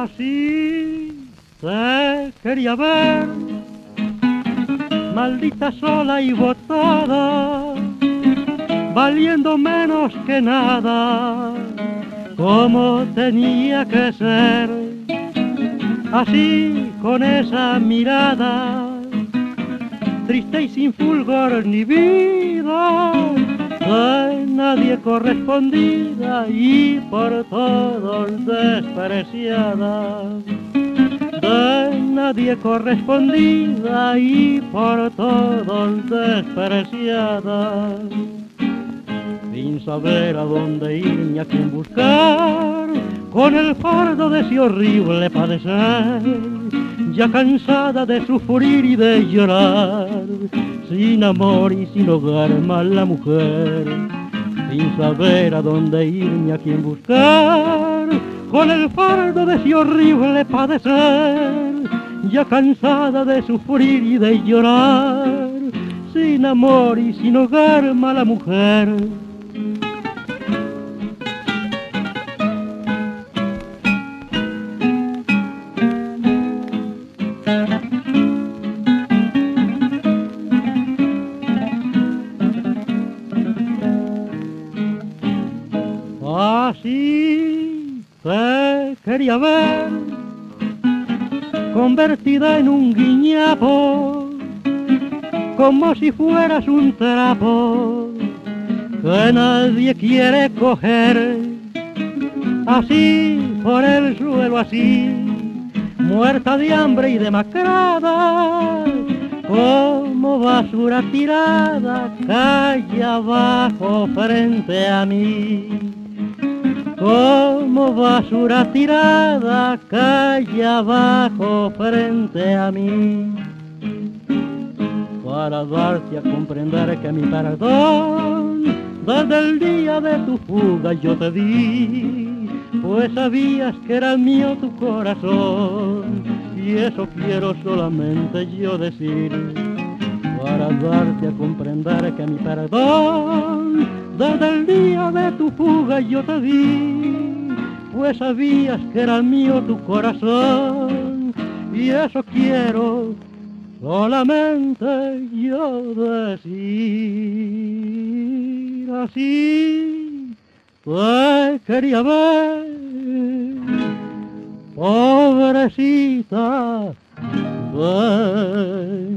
Así te quería ver, maldita sola y botada, valiendo menos que nada, como tenía que ser. Así con esa mirada, triste y sin fulgor ni vida, de nadie correspondida y por todos despreciada, de nadie correspondida y por todos despreciada, sin saber a dónde ir ni a quién buscar, con el fardo de ese horrible padecer, ya cansada de sufrir y de llorar, sin amor y sin hogar, mala mujer, sin saber a dónde ir ni a quién buscar, con el fardo de ese horrible padecer, ya cansada de sufrir y de llorar, sin amor y sin hogar, mala mujer. Así te quería ver, convertida en un guiñapo, como si fueras un trapo que nadie quiere coger. Así por el suelo, así, muerta de hambre y demacrada, como basura tirada, calle abajo frente a mí. Como basura tirada, calle abajo frente a mí. Para darte a comprender que mi perdón desde el día de tu fuga yo te di, pues sabías que era mío tu corazón, y eso quiero solamente yo decir. Para darte a comprender que mi perdón desde el día de tu fuga yo te di, pues sabías que era mío tu corazón, y eso quiero solamente yo decir. Así te quería ver, pobrecita,